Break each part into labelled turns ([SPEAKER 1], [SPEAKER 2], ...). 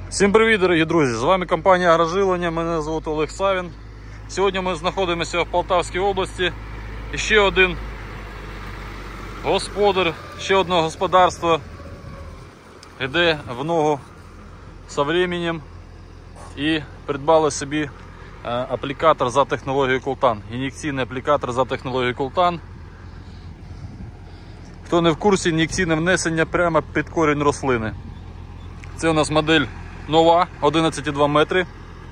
[SPEAKER 1] Всім привіт, дорогі друзі! З вами компанія Агроживлення, мене звати Олег Савін. Сьогодні ми знаходимося в Полтавській області. І ще один господар, ще одне господарство йде в ногу з часом і придбали собі аплікатор за технологією Колтан. Ін'єкційний аплікатор за технологією Колтан. Хто не в курсі, ін'єкційне внесення прямо під корінь рослини. Це у нас модель нова, 11,2 метри.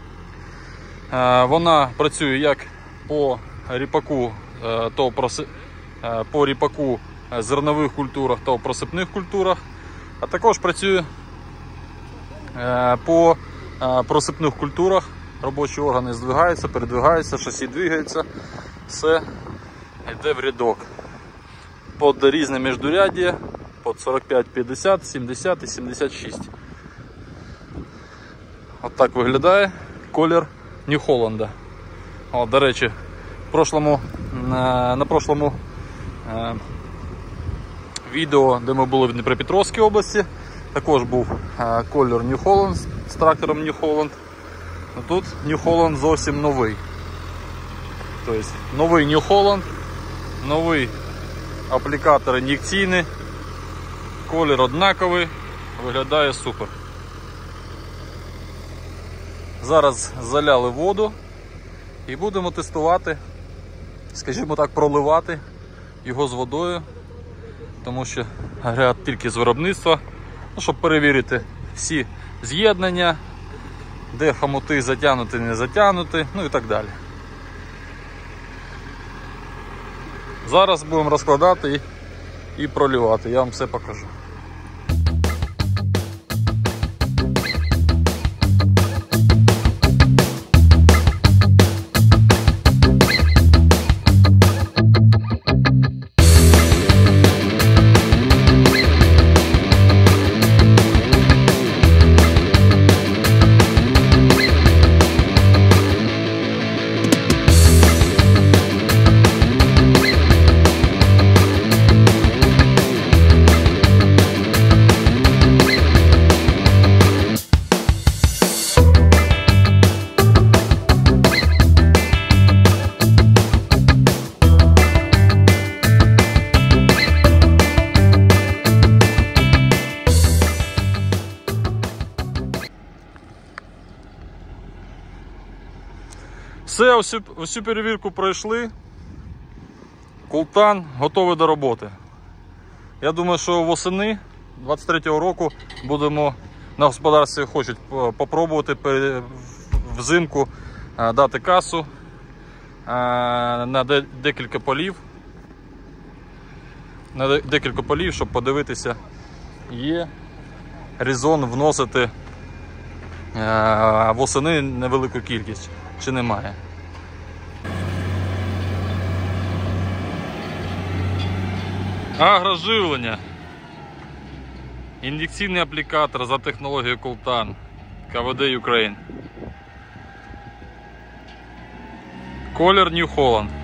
[SPEAKER 1] Вона працює як по ріпаку, зернових культурах та просипних культурах, а також працює по просипних культурах. Робочі органи здвигаються, передвигаються, шасі двигаються, все йде в рядок. Під різне міждуряддя, під 45, 50, 70 і 76. От так виглядає колір Нью-Холланда. До речі, на прошлому відео, де ми були в Дніпропетровській області, також був колір Нью-Холланд з трактором Нью-Холланд. Тут Нью-Холланд зовсім новий. Тобто новий Нью-Холланд, новий аплікатор ін'єкційний, колір однаковий, виглядає супер. Зараз заляли воду і будемо тестувати, скажімо так, проливати його з водою, тому що агрегат тільки з виробництва, щоб перевірити всі з'єднання, де хомути затягнуті, не затягнуті, ну і так далі. Зараз будемо розкладати і проливати, я вам все покажу. Все, всю перевірку пройшли. Колтан готовий до роботи. Я думаю, що восени 23-го року будемо на господарстві, хочуть попробувати взимку дати касу на декілька полів, щоб подивитися, є резон вносити восени невелику кількість, чи немає. Агроживлення. Ін'єкційний аплікатор за технологією Колтан. КВД Ukraine. Колір Нью-Холланд.